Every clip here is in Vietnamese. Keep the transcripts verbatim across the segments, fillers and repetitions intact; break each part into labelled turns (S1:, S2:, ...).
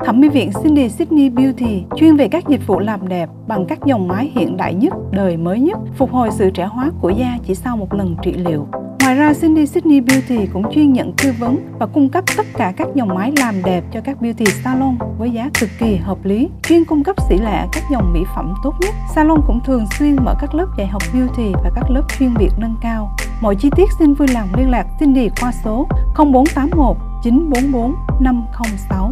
S1: Thẩm mỹ viện Cindy Sydney Beauty chuyên về các dịch vụ làm đẹp bằng các dòng máy hiện đại nhất, đời mới nhất, phục hồi sự trẻ hóa của da chỉ sau một lần trị liệu. Ngoài ra, Cindy Sydney Beauty cũng chuyên nhận tư vấn và cung cấp tất cả các dòng máy làm đẹp cho các beauty salon với giá cực kỳ hợp lý, chuyên cung cấp xỉ lẻ các dòng mỹ phẩm tốt nhất. Salon cũng thường xuyên mở các lớp dạy học beauty và các lớp chuyên biệt nâng cao. Mọi chi tiết xin vui lòng liên lạc Cindy qua số không bốn tám một chín bốn bốn năm không sáu.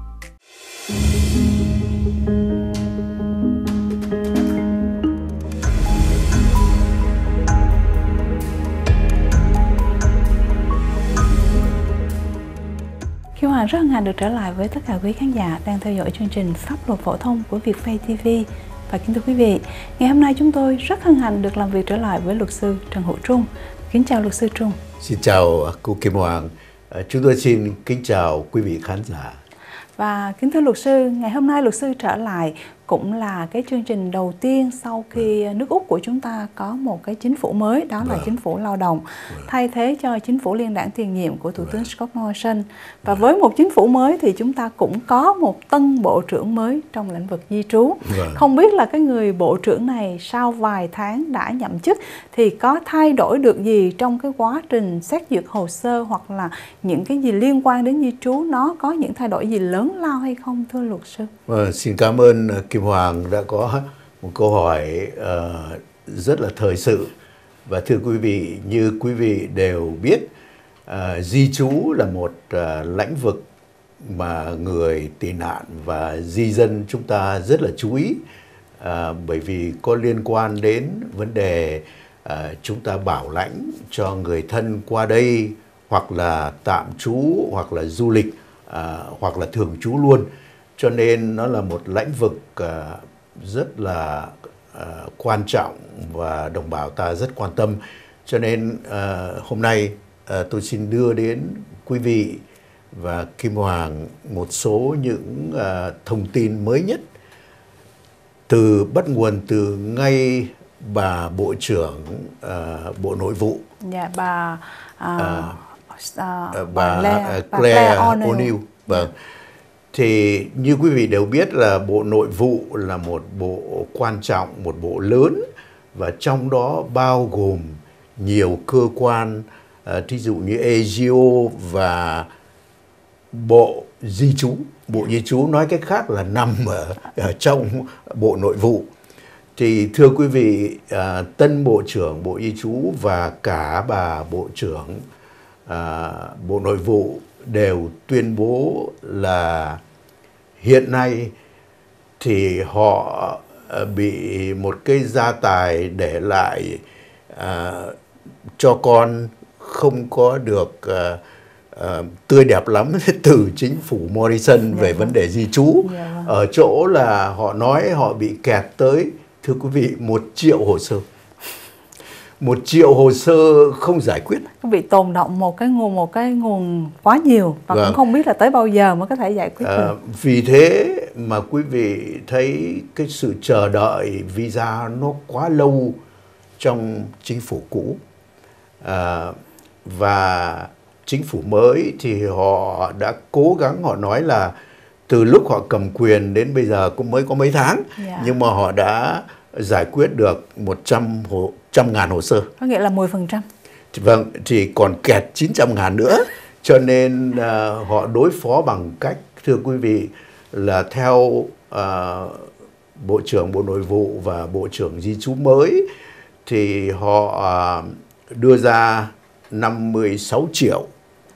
S1: Kim Hoàng rất hân hạnh được trở lại với tất cả quý khán giả đang theo dõi chương trình Pháp luật phổ thông của Vietfay ti vi. Và kính thưa quý vị, ngày hôm nay chúng tôi rất hân hạnh được làm việc trở lại với luật sư Trần Hữu Trung. Kính chào luật sư Trung.
S2: Xin chào cô Kim Hoàng. Chúng tôi xin kính chào quý vị khán giả.
S1: Và kính thưa luật sư, ngày hôm nay luật sư trở lại cũng là cái chương trình đầu tiên sau khi nước Úc của chúng ta có một cái chính phủ mới, đó là chính phủ lao động, thay thế cho chính phủ liên đảng tiền nhiệm của Thủ tướng Scott Morrison. Và với một chính phủ mới thì chúng ta cũng có một tân bộ trưởng mới trong lĩnh vực di trú. Không biết là cái người bộ trưởng này sau vài tháng đã nhậm chức thì có thay đổi được gì trong cái quá trình xét duyệt hồ sơ hoặc là những cái gì liên quan đến di trú, nó có những thay đổi gì lớn lao hay không thưa luật sư?
S2: Vâng, xin cảm ơn Kim Hoàng đã có một câu hỏi uh, rất là thời sự. Và thưa quý vị, như quý vị đều biết, uh, di trú là một uh, lĩnh vực mà người tị nạn và di dân chúng ta rất là chú ý, uh, bởi vì có liên quan đến vấn đề uh, chúng ta bảo lãnh cho người thân qua đây, hoặc là tạm trú, hoặc là du lịch, uh, hoặc là thường trú luôn. Cho nên nó là một lĩnh vực uh, rất là uh, quan trọng và đồng bào ta rất quan tâm. Cho nên uh, hôm nay uh, tôi xin đưa đến quý vị và Kim Hoàng một số những uh, thông tin mới nhất từ bắt nguồn từ ngay bà Bộ trưởng uh, Bộ Nội vụ.
S1: Dạ, bà uh,
S2: uh,
S1: uh,
S2: bà,
S1: Claire,
S2: uh, Claire O'Neil. Vâng. Thì như quý vị đều biết là Bộ Nội vụ là một bộ quan trọng, một bộ lớn, và trong đó bao gồm nhiều cơ quan, uh, thí dụ như a giê ô và Bộ Di trú. Bộ Di trú nói cách khác là nằm ở, ở trong Bộ Nội vụ. Thì thưa quý vị, uh, tân Bộ trưởng Bộ Di trú và cả bà Bộ trưởng uh, Bộ Nội vụ đều tuyên bố là hiện nay thì họ bị một cái gia tài để lại à, cho con không có được à, à, tươi đẹp lắm từ chính phủ Morrison về vấn đề di trú. Ở chỗ là họ nói họ bị kẹt tới, thưa quý vị, một triệu hồ sơ. Một triệu hồ sơ không giải quyết.
S1: Bị tồn động một cái nguồn một cái nguồn quá nhiều và vâng. cũng không biết là tới bao giờ mới có thể giải quyết à, được.
S2: Vì thế mà quý vị thấy cái sự chờ đợi visa nó quá lâu trong chính phủ cũ. À, và chính phủ mới thì họ đã cố gắng, họ nói là từ lúc họ cầm quyền đến bây giờ cũng mới có mấy tháng, yeah. nhưng mà họ đã giải quyết được một trăm hồ, trăm ngàn hồ sơ.
S1: Có nghĩa là mười phần trăm.
S2: Vâng, thì còn kẹt chín trăm ngàn nữa. Cho nên uh, họ đối phó bằng cách, thưa quý vị, là theo uh, Bộ trưởng Bộ Nội vụ và Bộ trưởng Di trú mới, thì họ uh, đưa ra năm mươi sáu triệu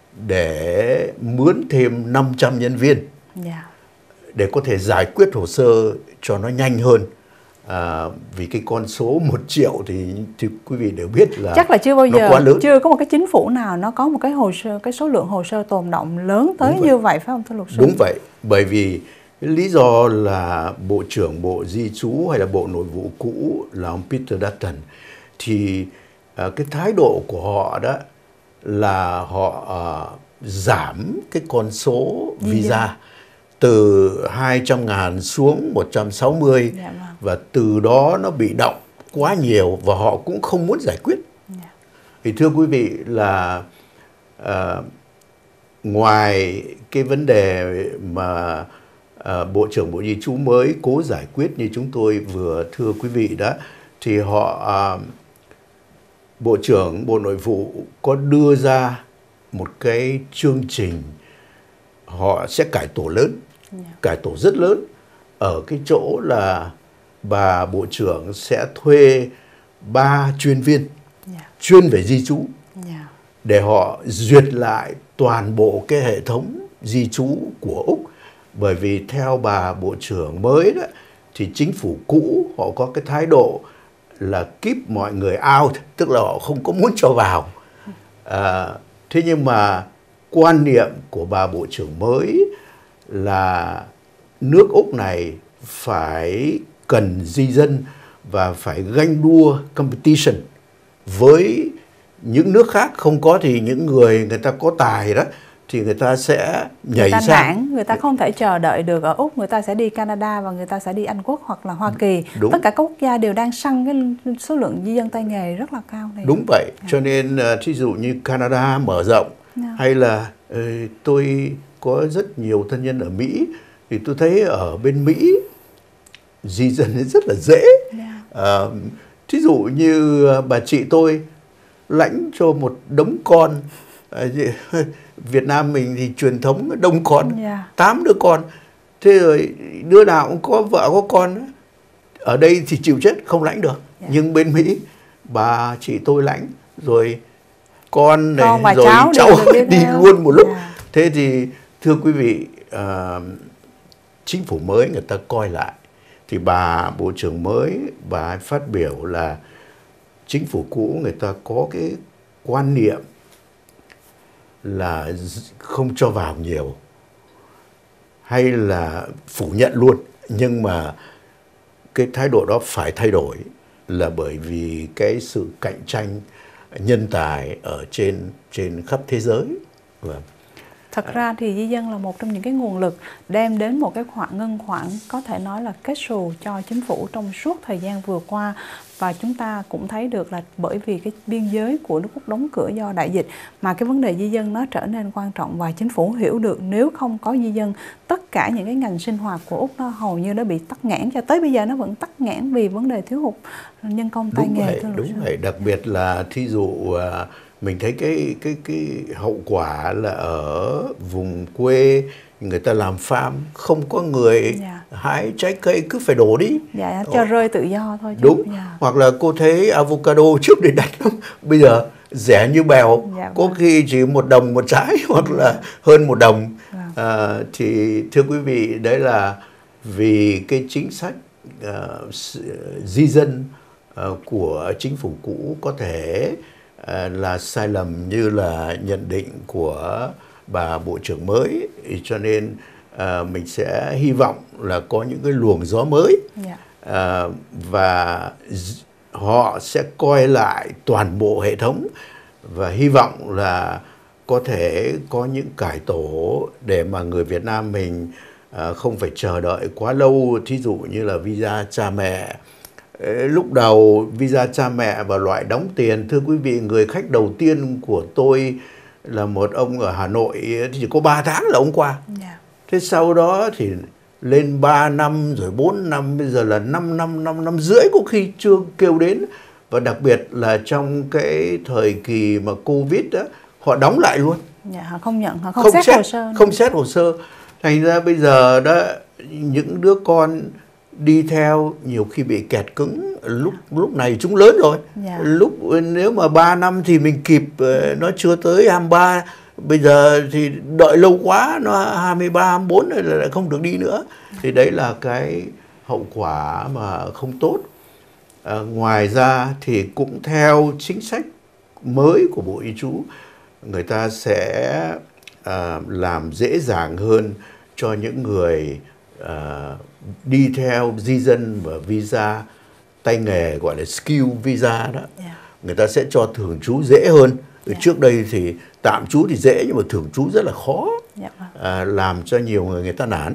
S2: để mướn thêm năm trăm nhân viên, yeah. để có thể giải quyết hồ sơ cho nó nhanh hơn. À, vì cái con số một triệu thì, thì quý vị đều biết là
S1: chắc là chưa bao giờ quá lớn. Chưa có một cái chính phủ nào nó có một cái hồ sơ, cái số lượng hồ sơ tồn động lớn tới vậy. Như vậy phải không thưa luật sư?
S2: Đúng vậy, bởi vì lý do là Bộ trưởng Bộ Di trú hay là Bộ Nội vụ cũ là ông Peter Dutton, thì à, cái thái độ của họ đó là họ à, giảm cái con số visa yeah. từ hai trăm ngàn xuống một trăm sáu mươi, yeah, vâng. và từ đó nó bị động quá nhiều và họ cũng không muốn giải quyết. Yeah. Thì thưa quý vị là uh, ngoài cái vấn đề mà uh, Bộ trưởng Bộ Di trú mới cố giải quyết như chúng tôi vừa thưa quý vị đó, thì họ uh, Bộ trưởng Bộ Nội vụ có đưa ra một cái chương trình họ sẽ cải tổ lớn, yeah. cải tổ rất lớn ở cái chỗ là bà Bộ trưởng sẽ thuê ba chuyên viên yeah. chuyên về di trú yeah. để họ duyệt lại toàn bộ cái hệ thống di trú của Úc. Bởi vì theo bà Bộ trưởng mới đó, thì chính phủ cũ họ có cái thái độ là keep mọi người out, tức là họ không có muốn cho vào. À, thế nhưng mà quan niệm của bà Bộ trưởng mới là nước Úc này phải cần di dân và phải ganh đua competition với những nước khác. Không có thì những người người ta có tài đó thì người ta sẽ nhảy
S1: người ta
S2: sang.
S1: nản, người ta không thể chờ đợi được ở Úc, người ta sẽ đi Canada và người ta sẽ đi Anh Quốc hoặc là Hoa Kỳ. Đúng. Tất cả các quốc gia đều đang săn cái số lượng di dân tay nghề rất là cao này.
S2: Đúng vậy, yeah. cho nên uh, thí dụ như Canada mở rộng, yeah. hay là uh, tôi có rất nhiều thân nhân ở Mỹ, thì tôi thấy ở bên Mỹ di dân rất là dễ. Yeah. Uh, thí dụ như uh, bà chị tôi lãnh cho một đống con. uh, Việt Nam mình thì truyền thống đông con, yeah. tám đứa con. Thế rồi đứa nào cũng có vợ có con. Ở đây thì chịu chết không lãnh được. Yeah. Nhưng bên Mỹ bà chị tôi lãnh, rồi con này, con rồi cháu, cháu đi, đi luôn một lúc. Yeah. Thế thì thưa quý vị, uh, chính phủ mới người ta coi lại, thì bà Bộ trưởng mới bà phát biểu là chính phủ cũ người ta có cái quan niệm là không cho vào nhiều hay là phủ nhận luôn. Nhưng mà cái thái độ đó phải thay đổi, là bởi vì cái sự cạnh tranh nhân tài ở trên trên khắp thế giới. Vâng.
S1: Thật ra thì di dân là một trong những cái nguồn lực đem đến một cái khoản ngân khoản có thể nói là kết xù cho chính phủ trong suốt thời gian vừa qua. Và chúng ta cũng thấy được là bởi vì cái biên giới của nước Úc đóng cửa do đại dịch mà cái vấn đề di dân nó trở nên quan trọng, và chính phủ hiểu được nếu không có di dân, tất cả những cái ngành sinh hoạt của Úc nó hầu như nó bị tắc nghẽn, cho tới bây giờ nó vẫn tắc nghẽn vì vấn đề thiếu hụt nhân công tay nghề.
S2: Vậy, đúng vậy, đặc biệt là thí dụ mình thấy cái cái cái hậu quả là ở vùng quê người ta làm farm không có người yeah. hái trái cây, cứ phải đổ đi.
S1: Dạ, cho rơi tự do thôi. Chứ.
S2: Đúng. Yeah. Hoặc là cô thấy avocado trước đây đắt lắm, bây giờ rẻ như bèo, yeah, có khi chỉ một đồng một trái hoặc là hơn một đồng. Yeah. À, thì thưa quý vị, đấy là vì cái chính sách uh, di dân uh, của chính phủ cũ có thể uh, là sai lầm như là nhận định của bà Bộ trưởng mới, cho nên uh, mình sẽ hy vọng là có những cái luồng gió mới. Yeah. uh, và họ sẽ coi lại toàn bộ hệ thống, và hy vọng là có thể có những cải tổ để mà người Việt Nam mình uh, không phải chờ đợi quá lâu. Thí dụ như là visa cha mẹ. Lúc đầu visa cha mẹ và loại đóng tiền, thưa quý vị, người khách đầu tiên của tôi là một ông ở Hà Nội thì chỉ có ba tháng là ông qua. Yeah. Thế sau đó thì lên ba năm rồi bốn năm, bây giờ là năm năm, năm năm rưỡi có khi chưa kêu đến. Và đặc biệt là trong cái thời kỳ mà Covid đó, họ đóng lại luôn.
S1: Yeah, họ không nhận, họ không, không xét, xét hồ sơ.
S2: Không xét hồ sơ. Thành ra bây giờ đó, những đứa con đi theo nhiều khi bị kẹt cứng. Lúc lúc này chúng lớn rồi. Yeah. Lúc nếu mà ba năm thì mình kịp, nó chưa tới hai mươi ba. Bây giờ thì đợi lâu quá, nó hai mươi ba, hai mươi bốn rồi lại không được đi nữa. Thì đấy là cái hậu quả mà không tốt. À, ngoài ra thì cũng theo chính sách mới của Bộ Di trú, người ta sẽ à, làm dễ dàng hơn cho những người à, đi theo di dân và visa tay nghề, gọi là skill visa đó. Yeah. Người ta sẽ cho thường trú dễ hơn. Yeah. Trước đây thì tạm trú thì dễ, nhưng mà thường trú rất là khó. Yeah. À, làm cho nhiều người người ta nản.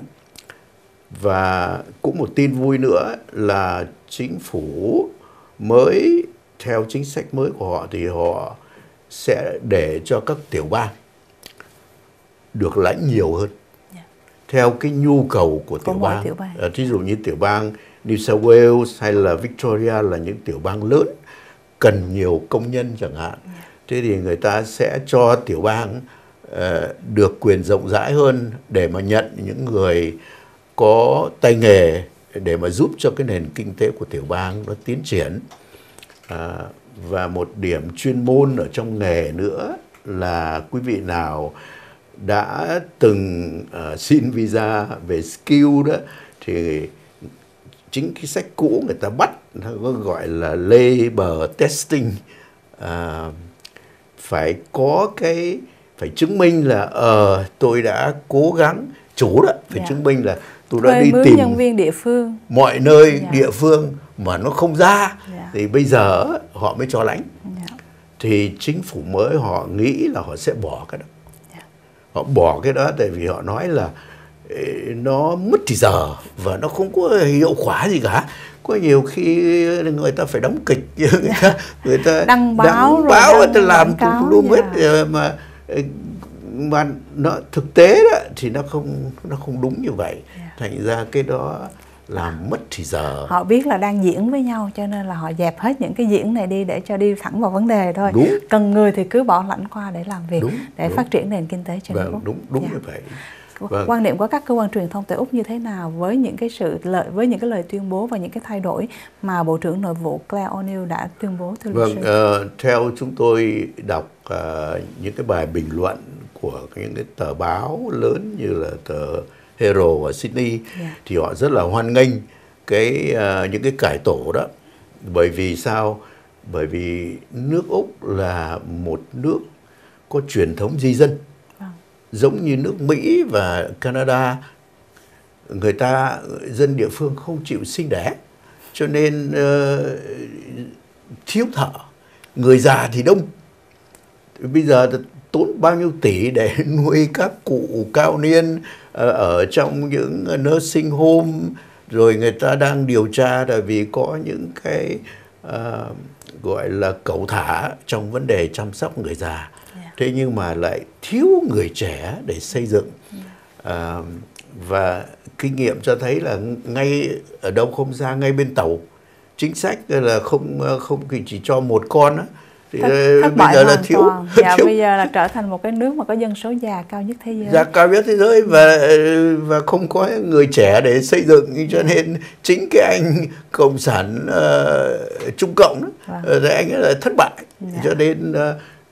S2: Và cũng một tin vui nữa là chính phủ mới, theo chính sách mới của họ, thì họ sẽ để cho các tiểu bang được lãnh nhiều hơn. Yeah. theo cái nhu cầu của tiểu bang.
S1: tiểu bang.
S2: À, thí dụ như tiểu bang New South Wales hay là Victoria là những tiểu bang lớn cần nhiều công nhân chẳng hạn. Yeah. Thế thì người ta sẽ cho tiểu bang uh, được quyền rộng rãi hơn để mà nhận những người có tay nghề để mà giúp cho cái nền kinh tế của tiểu bang nó tiến triển. À, và một điểm chuyên môn ở trong nghề nữa là quý vị nào đã từng uh, xin visa về skill đó thì chính cái sách cũ người ta bắt nó có gọi là labor testing, à, phải có cái phải chứng minh là ờ uh, tôi đã cố gắng, chủ đó phải yeah. chứng minh là tôi đã
S1: Thuê
S2: đi
S1: mướn
S2: tìm
S1: nhân viên địa phương
S2: mọi nơi
S1: yeah.
S2: địa phương mà nó không ra yeah. thì bây giờ họ mới cho lãnh. Yeah. Thì chính phủ mới họ nghĩ là họ sẽ bỏ cái đó. Yeah. Họ bỏ cái đó tại vì họ nói là nó mất thì giờ và nó không có hiệu quả gì cả. Có nhiều khi người ta phải đóng kịch, người ta, người ta
S1: đăng báo,
S2: đăng báo người ta làm
S1: cáo,
S2: luôn hết mà mà nó thực tế đó thì nó không nó không đúng như vậy. Yeah. Thành ra cái đó làm mất thì giờ.
S1: Họ biết là đang diễn với nhau cho nên là họ dẹp hết những cái diễn này đi để cho đi thẳng vào vấn đề thôi.
S2: Đúng.
S1: Cần người thì cứ bỏ lãnh qua để làm việc,
S2: đúng,
S1: để
S2: đúng.
S1: phát triển nền kinh tế trên
S2: vâng,
S1: nước Úc.
S2: Đúng, đúng
S1: yeah.
S2: như vậy.
S1: Vâng. Quan niệm của các cơ quan truyền thông tại Úc như thế nào với những cái sự lợi với những cái lời tuyên bố và những cái thay đổi mà Bộ trưởng Nội vụ Claire O'Neil đã tuyên bố thưa luật
S2: sư?
S1: Vâng,
S2: uh, theo chúng tôi đọc uh, những cái bài bình luận của những cái tờ báo lớn như là tờ Herald ở Sydney yeah. thì họ rất là hoan nghênh cái uh, những cái cải tổ đó. Bởi vì sao? Bởi vì nước Úc là một nước có truyền thống di dân. Giống như nước Mỹ và Canada, người ta, dân địa phương không chịu sinh đẻ, cho nên uh, thiếu thợ, người già thì đông. Bây giờ tốn bao nhiêu tỷ để nuôi các cụ cao niên uh, ở trong những nursing home, rồi người ta đang điều tra là vì có những cái uh, gọi là cẩu thả trong vấn đề chăm sóc người già. Thế nhưng mà lại thiếu người trẻ để xây dựng. À, và kinh nghiệm cho thấy là ngay ở đâu không xa, ngay bên tàu, chính sách là không không chỉ cho một con á. Thì
S1: thất, thất
S2: bây giờ là thiếu,
S1: dạ,
S2: thiếu.
S1: Bây giờ là trở thành một cái nước mà có dân số già cao nhất thế giới.
S2: Già cao nhất thế giới và và không có người trẻ để xây dựng, cho nên chính cái anh cộng sản uh, Trung Cộng đó, vâng. anh ấy là thất bại. Dạ. Cho nên uh,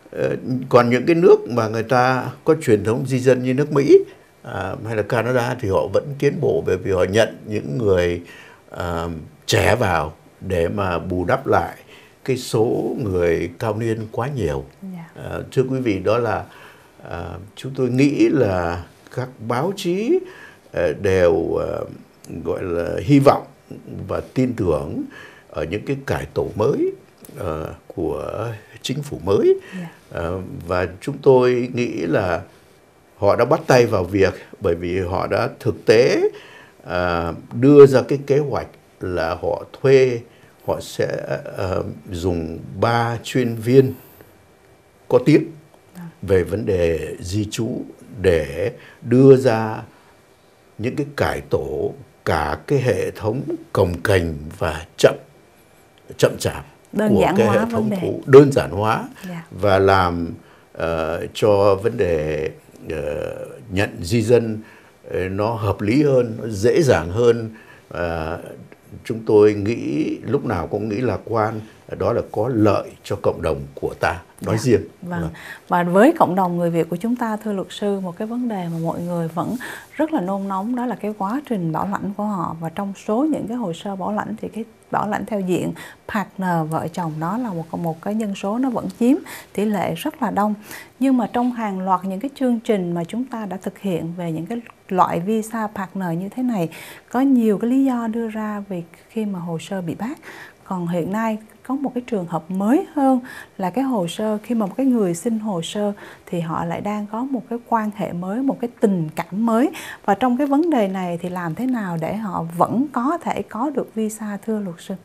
S2: còn những cái nước mà người ta có truyền thống di dân như nước Mỹ à, hay là Canada thì họ vẫn tiến bộ, bởi vì họ nhận những người à, trẻ vào để mà bù đắp lại cái số người cao niên quá nhiều. Yeah. À, thưa quý vị, đó là à, chúng tôi nghĩ là các báo chí à, đều à, gọi là hy vọng và tin tưởng ở những cái cải tổ mới à, của chính phủ mới. Yeah. À, và chúng tôi nghĩ là họ đã bắt tay vào việc, bởi vì họ đã thực tế à, đưa ra cái kế hoạch là họ thuê, họ sẽ à, dùng ba chuyên viên có tiếng về vấn đề di trú để đưa ra những cái cải tổ cả cái hệ thống cồng kềnh và chậm chậm chạp
S1: đơn
S2: của
S1: giản
S2: cái
S1: hóa
S2: hệ thống
S1: vấn đề.
S2: cũ, đơn giản hóa
S1: yeah.
S2: và làm uh, cho vấn đề uh, nhận di dân uh, nó hợp lý hơn, nó dễ dàng hơn. Uh, chúng tôi nghĩ lúc nào cũng nghĩ lạc quan, đó là có lợi cho cộng đồng của ta nói yeah. riêng.
S1: Vâng. Vâng. Và với cộng đồng người Việt của chúng ta, thưa luật sư, một cái vấn đề mà mọi người vẫn rất là nôn nóng đó là cái quá trình bảo lãnh của họ. Và trong số những cái hồ sơ bảo lãnh thì cái bảo lãnh theo diện partner, vợ chồng, đó là một một cái nhân số nó vẫn chiếm tỷ lệ rất là đông. Nhưng mà trong hàng loạt những cái chương trình mà chúng ta đã thực hiện về những cái loại visa partner như thế này, có nhiều cái lý do đưa ra vì khi mà hồ sơ bị bác. Còn hiện nay có một cái trường hợp mới hơn là cái hồ sơ, khi mà một cái người xin hồ sơ thì họ lại đang có một cái quan hệ mới, một cái tình cảm mới. Và trong cái vấn đề này thì làm thế nào để họ vẫn có thể có được visa, thưa luật sư?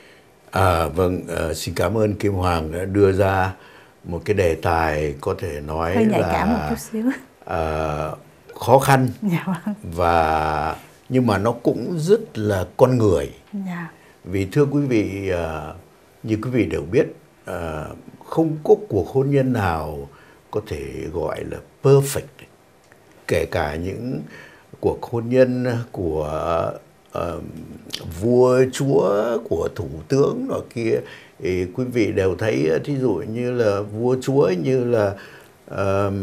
S2: À, vâng, uh, xin cảm ơn Kim Hoàng đã đưa ra một cái đề tài có thể nói
S1: hơi nhạy
S2: là
S1: cảm một chút xíu.
S2: Uh, khó khăn.
S1: Dạ vâng.
S2: Và nhưng mà nó cũng rất là con người.
S1: Dạ.
S2: Vì thưa quý vị, uh, như quý vị đều biết, uh, không có cuộc hôn nhân nào có thể gọi là perfect. Kể cả những cuộc hôn nhân của uh, vua chúa, của thủ tướng nọ kia, thì quý vị đều thấy, thí dụ như là vua chúa như là uh,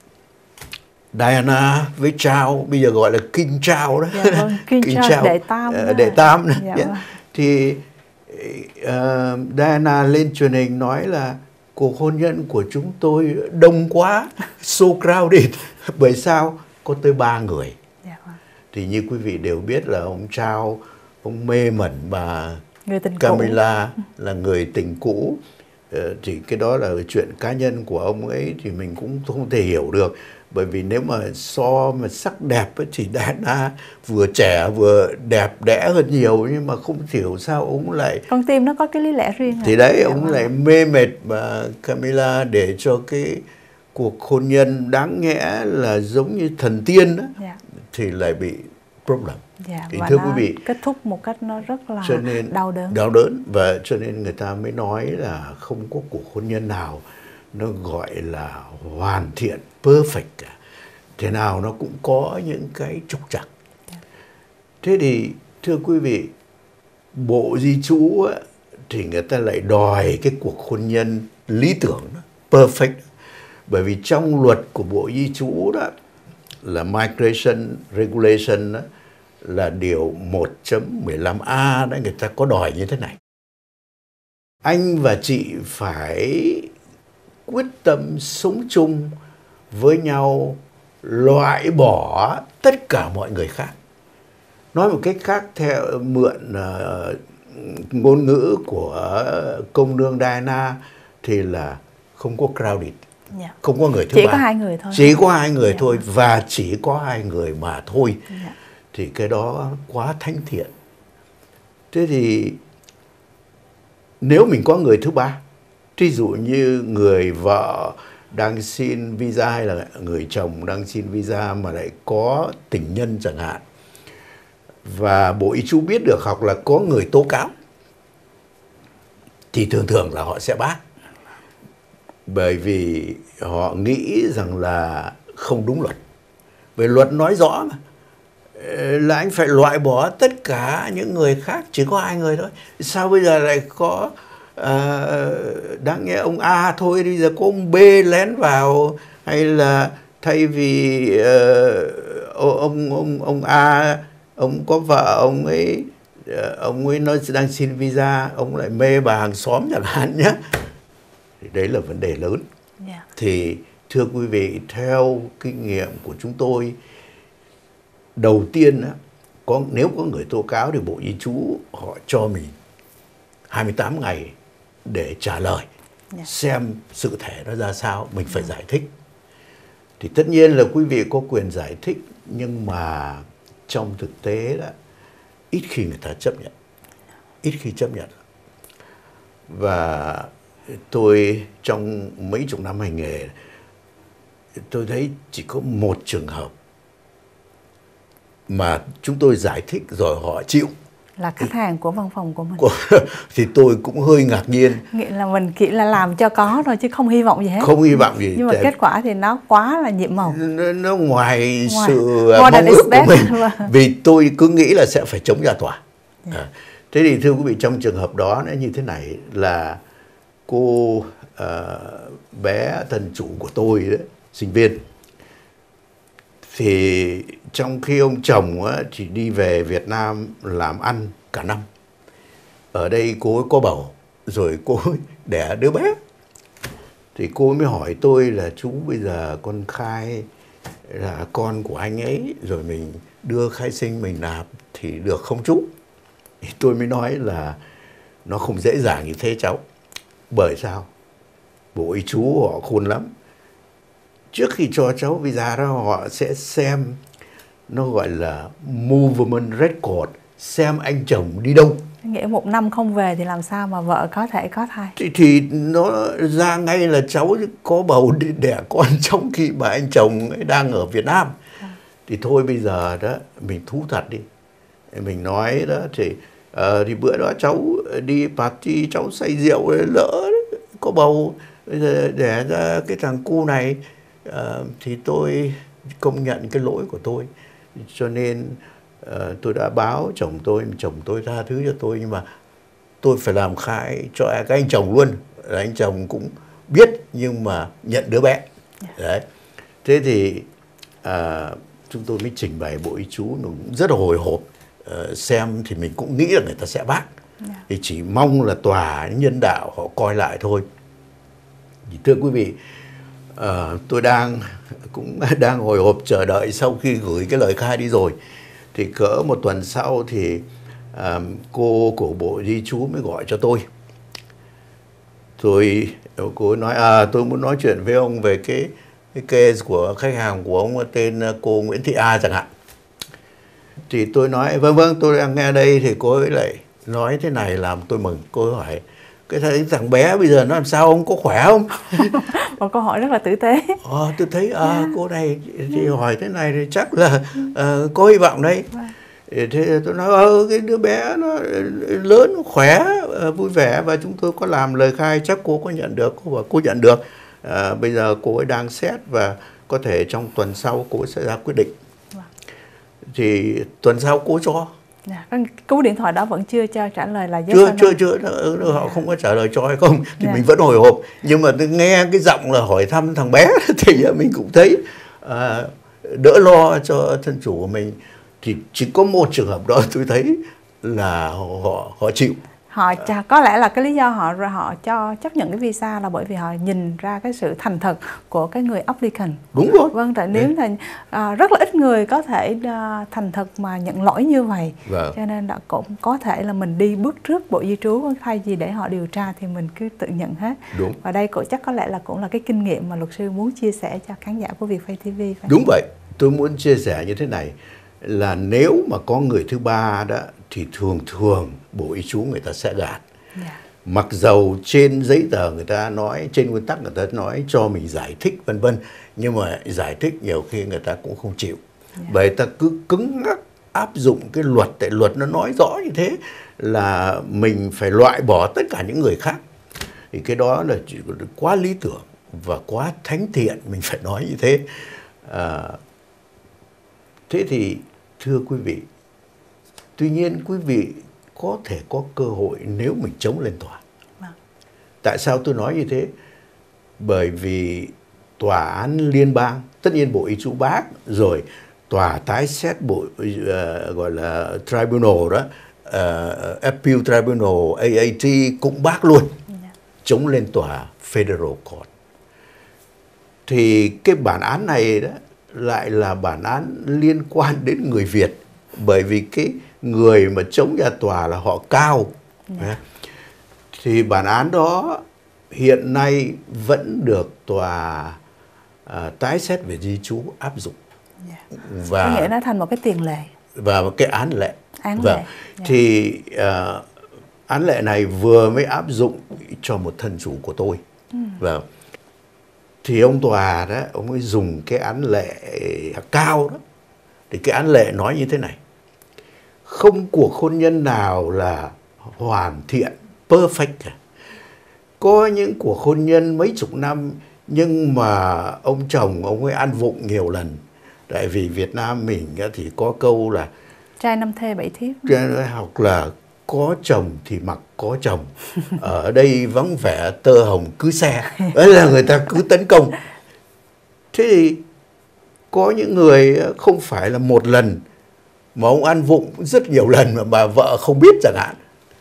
S2: Diana với Charles, bây giờ gọi là King Charles đó.
S1: Dạ vâng, King, King Charles, Charles đệ tam.
S2: Uh, đệ tam đó.
S1: Dạ
S2: Yeah.
S1: vâng.
S2: Thì uh, Diana lên truyền hình nói là cuộc hôn nhân của chúng tôi đông quá, so crowded. Bởi sao? Có tới ba người.
S1: Dạ vâng.
S2: Thì như quý vị đều biết là ông Charles, ông mê mẩn bà
S1: người tình
S2: Camilla
S1: cũ.
S2: là người tình cũ. Ờ, thì cái đó là chuyện cá nhân của ông ấy thì mình cũng không thể hiểu được. Bởi vì nếu mà so mà sắc đẹp ấy, thì Diana vừa trẻ vừa đẹp đẽ hơn nhiều, nhưng mà không hiểu sao ông lại...
S1: Con tim nó có cái lý lẽ riêng.
S2: Thì đấy, dạ, ông vâng. lại mê mệt bà Camilla để cho cái cuộc hôn nhân đáng nghĩa là giống như thần tiên đó, dạ. thì lại bị problem.
S1: Dạ,
S2: thì
S1: và
S2: thưa
S1: nó
S2: quý vị,
S1: kết thúc một cách nó rất là
S2: cho nên,
S1: đau đớn.
S2: Đau đớn và cho nên người ta mới nói là không có cuộc hôn nhân nào nó gọi là hoàn thiện, perfect cả. Thế nào nó cũng có những cái trục trặc. Yeah. Thế thì thưa quý vị, Bộ Di Trú á, thì người ta lại đòi cái cuộc hôn nhân lý tưởng đó, perfect. Bởi vì trong luật của Bộ Di Trú đó là Migration Regulation đó, là điều một chấm mười lăm A đó, người ta có đòi như thế này. Anh và chị phải quyết tâm sống chung với nhau, loại bỏ tất cả mọi người khác. Nói một cách khác, theo mượn uh, ngôn ngữ của công nương Diana thì là không có crowded, yeah. không có người thứ
S1: chỉ
S2: ba.
S1: Chỉ có hai người thôi.
S2: Chỉ có hai người yeah. thôi,
S1: Yeah.
S2: và chỉ có hai người mà thôi.
S1: Yeah.
S2: Thì cái đó quá thánh thiện. Thế thì nếu mình có người thứ ba, ví dụ như người vợ đang xin visa hay là người chồng đang xin visa mà lại có tình nhân chẳng hạn, và Bộ Y Chú biết được hoặc là có người tố cáo, thì thường thường là họ sẽ bác. Bởi vì họ nghĩ rằng là không đúng luật. Bởi luật nói rõ mà, là anh phải loại bỏ tất cả những người khác, chỉ có hai người thôi. Sao bây giờ lại có uh, đáng nghe ông A thôi, bây giờ có ông B lén vào, hay là thay vì uh, ông ông ông A, ông có vợ, ông ấy uh, ông ấy nói đang xin visa, ông lại mê bà hàng xóm chẳng hạn nhé. Thì đấy là vấn đề lớn. Yeah. Thì thưa quý vị, theo kinh nghiệm của chúng tôi, đầu tiên á, có nếu có người tố cáo thì Bộ Di Trú họ cho mình hai mươi tám ngày để trả lời, yeah. xem sự thể nó ra sao, mình phải yeah. giải thích. Thì tất nhiên là quý vị có quyền giải thích, nhưng mà trong thực tế đó, ít khi người ta chấp nhận, ít khi chấp nhận. Và tôi trong mấy chục năm hành nghề, tôi thấy chỉ có một trường hợp mà chúng tôi giải thích rồi họ chịu.
S1: Là khách hàng của văn phòng của mình.
S2: Thì tôi cũng hơi ngạc nhiên.
S1: Nghĩa là mình chỉ là làm cho có thôi chứ không hy vọng gì hết.
S2: Không hy vọng gì.
S1: Nhưng mà kết quả thì nó quá là nhiệm màu.
S2: Nó, nó ngoài, ngoài sự
S1: mong
S2: ước của mình. Vì tôi cứ nghĩ là sẽ phải chống ra tòa. Yeah. À, thế thì thưa quý vị, trong trường hợp đó nó như thế này là cô uh, bé thân chủ của tôi đấy, sinh viên, thì trong khi ông chồng á, thì đi về Việt Nam làm ăn cả năm. Ở đây cô ấy có bầu, rồi cô ấy đẻ đứa bé. Thì cô ấy mới hỏi tôi là chú bây giờ con khai là con của anh ấy, rồi mình đưa khai sinh mình nạp thì được không chú? Thì tôi mới nói là nó không dễ dàng như thế cháu. Bởi sao? Bộ Y Chú họ khôn lắm. Trước khi cho cháu visa đó, họ sẽ xem, nó gọi là movement record, xem anh chồng đi đâu.
S1: Nghĩa một năm không về thì làm sao mà vợ có thể có thai?
S2: Thì, thì nó ra ngay là cháu có bầu đẻ con trong khi mà anh chồng ấy đang ở Việt Nam. À. Thì thôi bây giờ đó mình thú thật đi, mình nói đó thì uh, thì bữa đó cháu đi party, cháu say rượu lỡ có bầu để ra cái thằng cu này, uh, thì tôi công nhận cái lỗi của tôi, cho nên uh, tôi đã báo chồng tôi, chồng tôi tha thứ cho tôi, nhưng mà tôi phải làm khai cho cái anh chồng luôn. Anh chồng cũng biết nhưng mà nhận đứa bé. Đấy. Thế thì à, chúng tôi mới trình bày bộ ý chú, nó cũng rất là hồi hộp. À, xem thì mình cũng nghĩ là người ta sẽ bác. Thì chỉ mong là tòa nhân đạo họ coi lại thôi. Thì thưa quý vị, à, tôi đang cũng đang hồi hộp chờ đợi sau khi gửi cái lời khai đi rồi. Thì cỡ một tuần sau thì à, cô của bộ di trú mới gọi cho tôi. Rồi cô nói à tôi muốn nói chuyện với ông về cái cái case của khách hàng của ông tên cô Nguyễn Thị A chẳng hạn. Thì tôi nói vâng vâng tôi đang nghe đây. Thì cô ấy lại nói thế này làm tôi mừng. Cô ấy hỏi cái thằng bé bây giờ nó làm sao, ông có khỏe không?
S1: Một câu hỏi rất là tử tế.
S2: Ờ, tôi thấy à, yeah. cô này thì yeah. hỏi thế này thì chắc là uh, có hy vọng đấy. Wow. Thế tôi nói ơ cái đứa bé nó lớn, nó khỏe, uh, vui vẻ, và chúng tôi có làm lời khai chắc cô có nhận được. Cô bảo cô nhận được. Uh, bây giờ cô ấy đang xét và có thể trong tuần sau cô ấy sẽ ra quyết định. Wow. Thì tuần sau cô cho.
S1: Dạ, cái cú điện thoại đó vẫn chưa cho trả lời là yes
S2: chưa chưa chưa nó, họ không có trả lời cho hay không thì yeah. mình vẫn hồi hộp, nhưng mà tôi nghe cái giọng là hỏi thăm thằng bé thì mình cũng thấy à, đỡ lo cho thân chủ của mình. Thì chỉ có một trường hợp đó tôi thấy là họ họ chịu.
S1: Họ có lẽ là cái lý do họ họ cho chấp nhận cái visa là bởi vì họ nhìn ra cái sự thành thật của cái người applicant.
S2: Đúng rồi.
S1: Vâng, tại nếu là à, rất là ít người có thể à, thành thật mà nhận lỗi như vậy. Vâng. Cho nên là cũng có thể là mình đi bước trước bộ di trú, thay vì để họ điều tra thì mình cứ tự nhận hết.
S2: Đúng.
S1: Và đây cũng chắc có lẽ là cũng là cái kinh nghiệm mà luật sư muốn chia sẻ cho khán giả của Vietfay ti vi. Phải?
S2: Đúng vậy. Tôi muốn chia sẻ như thế này là nếu mà có người thứ ba đó thì thường thường bộ ý trú người ta sẽ gạt. Yeah. Mặc dầu trên giấy tờ người ta nói, trên nguyên tắc người ta nói cho mình giải thích vân vân, nhưng mà giải thích nhiều khi người ta cũng không chịu. Yeah. Bởi ta cứ cứng ngắc áp dụng cái luật, tại luật nó nói rõ như thế là mình phải loại bỏ tất cả những người khác. Thì cái đó là quá lý tưởng và quá thánh thiện, mình phải nói như thế. À, thế thì thưa quý vị, tuy nhiên quý vị có thể có cơ hội nếu mình chống lên tòa. Vâng. Tại sao tôi nói như thế? Bởi vì tòa án liên bang, tất nhiên bộ ý trú bác, rồi tòa tái xét bộ uh, gọi là tribunal đó, uh, Appeal Tribunal A A T cũng bác luôn, yeah. chống lên tòa Federal Court. Thì cái bản án này đó lại là bản án liên quan đến người Việt, bởi vì cái người mà chống ra tòa là họ Cao. Yeah. Thì bản án đó hiện nay vẫn được tòa à, tái xét về di trú áp dụng. Yeah. Và
S1: có nghĩa nó thành một cái tiền lệ.
S2: Và một cái án lệ.
S1: Án
S2: và
S1: lệ. Yeah.
S2: Thì à, án lệ này vừa mới áp dụng cho một thân chủ của tôi. Mm. Và thì ông tòa đó, ông ấy dùng cái án lệ Cao đó. Thì cái án lệ nói như thế này: không cuộc hôn nhân nào là hoàn thiện, perfect cả. Có những cuộc hôn nhân mấy chục năm nhưng mà ông chồng ông ấy ăn vụng nhiều lần. Tại vì Việt Nam mình thì có câu là
S1: trai năm thê bảy thiếp,
S2: hoặc là có chồng thì mặc có chồng. Ở đây vắng vẻ tơ hồng cứ xe. Đấy là người ta cứ tấn công. Thế thì có những người không phải là một lần mà ông ăn vụng rất nhiều lần mà bà vợ không biết chẳng hạn.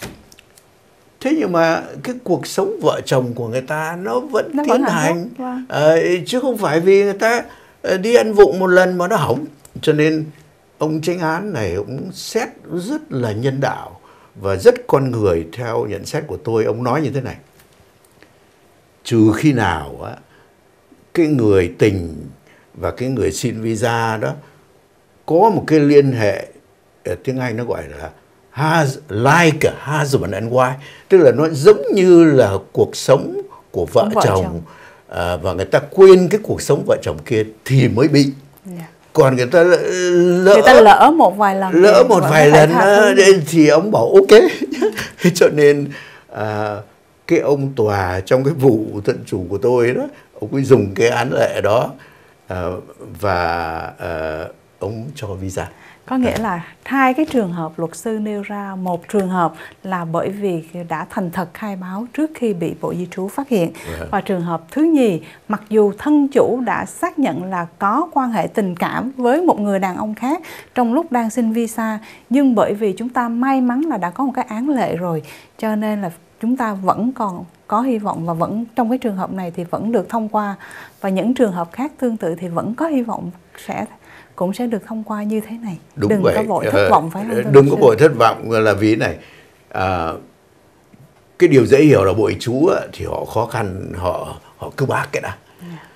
S2: Thế nhưng mà cái cuộc sống vợ chồng của người ta nó vẫn nó tiến hành. Wow. À, chứ không phải vì người ta đi ăn vụng một lần mà nó hỏng. Cho nên ông chánh án này ông xét rất là nhân đạo và rất con người. Theo nhận xét của tôi, ông nói như thế này: trừ khi nào á, cái người tình và cái người xin visa đó có một cái liên hệ, ở tiếng Anh nó gọi là has, like a husband and wife, tức là nó giống như là cuộc sống của vợ, vợ chồng, chồng. À, và người ta quên cái cuộc sống vợ chồng kia thì mới bị. Yeah. còn người ta lỡ
S1: người ta lỡ một vài lần
S2: lỡ một vài lần thì ông bảo ok. Cho nên à, cái ông tòa trong cái vụ thân chủ của tôi đó, ông ấy dùng cái án lệ đó à, và à, ông cho visa.
S1: Có nghĩa là hai cái trường hợp luật sư nêu ra, một trường hợp là bởi vì đã thành thật khai báo trước khi bị Bộ Di trú phát hiện. Yeah. Và trường hợp thứ nhì, mặc dù thân chủ đã xác nhận là có quan hệ tình cảm với một người đàn ông khác trong lúc đang xin visa, nhưng bởi vì chúng ta may mắn là đã có một cái án lệ rồi, cho nên là chúng ta vẫn còn có hy vọng và vẫn trong cái trường hợp này thì vẫn được thông qua. Và những trường hợp khác tương tự thì vẫn có hy vọng sẽ cũng sẽ được thông qua như thế này.
S2: Đúng
S1: đừng
S2: vậy.
S1: có vội thất vọng, phải không?
S2: Đừng có vội thất vọng là vì này à, cái điều dễ hiểu là Bộ Di trú thì họ khó khăn, họ họ cứ bác cái đã.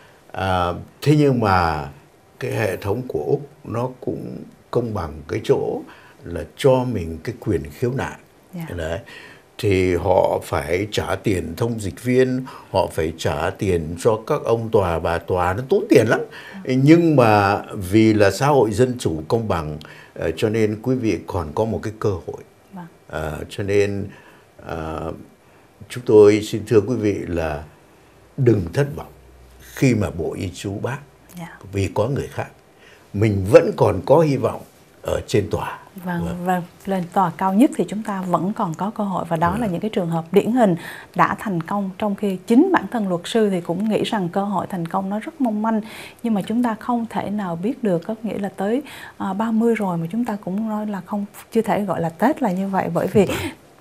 S2: À, thế nhưng mà cái hệ thống của Úc nó cũng công bằng cái chỗ là cho mình cái quyền khiếu nại. Yeah. Đấy. Thì họ phải trả tiền thông dịch viên, họ phải trả tiền cho các ông tòa bà tòa, nó tốn tiền lắm. Nhưng mà vì là xã hội dân chủ công bằng cho nên quý vị còn có một cái cơ hội. À, cho nên à, chúng tôi xin thưa quý vị là đừng thất vọng khi mà Bộ Di trú bác. Yeah. Vì có người khác, mình vẫn còn có hy vọng ở trên tòa.
S1: Vâng, vâng, vâng, lên tòa cao nhất thì chúng ta vẫn còn có cơ hội, và đó vâng. là những cái trường hợp điển hình đã thành công, trong khi chính bản thân luật sư thì cũng nghĩ rằng cơ hội thành công nó rất mong manh, nhưng mà chúng ta không thể nào biết được. Có nghĩa là tới uh, ba mươi rồi mà chúng ta cũng nói là không, chưa thể gọi là Tết là như vậy, bởi vì vâng.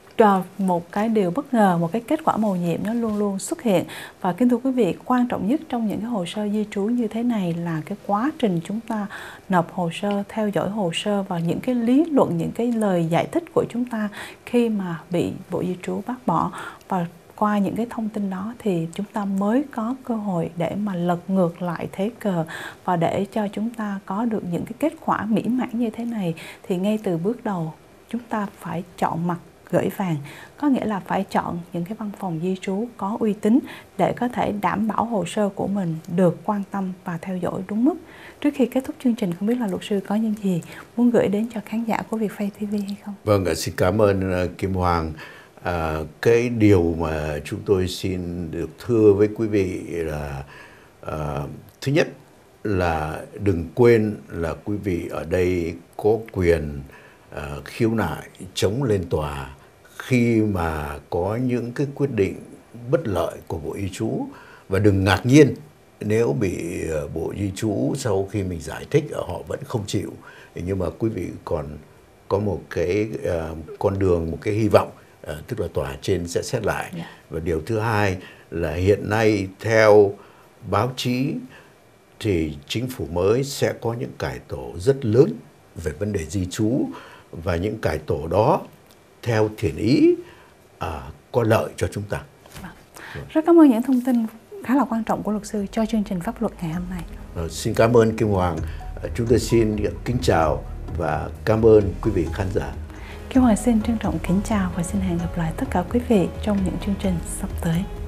S1: một cái điều bất ngờ, một cái kết quả mầu nhiệm nó luôn luôn xuất hiện. Và kính thưa quý vị, quan trọng nhất trong những cái hồ sơ di trú như thế này là cái quá trình chúng ta nộp hồ sơ, theo dõi hồ sơ và những cái lý luận, những cái lời giải thích của chúng ta khi mà bị Bộ Di trú bác bỏ. Và qua những cái thông tin đó thì chúng ta mới có cơ hội để mà lật ngược lại thế cờ, và để cho chúng ta có được những cái kết quả mỹ mãn như thế này thì ngay từ bước đầu chúng ta phải chọn mặt gửi vàng, có nghĩa là phải chọn những cái văn phòng di trú có uy tín để có thể đảm bảo hồ sơ của mình được quan tâm và theo dõi đúng mức. Trước khi kết thúc chương trình, không biết là luật sư có những gì muốn gửi đến cho khán giả của Vietfay ti vi hay không?
S2: Vâng, xin cảm ơn uh, Kim Hoàng. À, cái điều mà chúng tôi xin được thưa với quý vị là uh, thứ nhất là đừng quên là quý vị ở đây có quyền uh, khiếu nại chống lên tòa khi mà có những cái quyết định bất lợi của Bộ Di trú, và đừng ngạc nhiên nếu bị Bộ Di trú sau khi mình giải thích họ vẫn không chịu, nhưng mà quý vị còn có một cái uh, con đường, một cái hy vọng, uh, tức là tòa trên sẽ xét lại. Yeah. Và điều thứ hai là hiện nay theo báo chí thì chính phủ mới sẽ có những cải tổ rất lớn về vấn đề di trú, và những cải tổ đó theo thiện ý à, có lợi cho chúng ta.
S1: Vâng. Rất cảm ơn những thông tin khá là quan trọng của luật sư cho chương trình pháp luật ngày hôm nay.
S2: À, xin cảm ơn Kim Hoàng. À, chúng tôi xin kính chào và cảm ơn quý vị khán giả.
S1: Kim Hoàng xin trân trọng kính chào và xin hẹn gặp lại tất cả quý vị trong những chương trình sắp tới.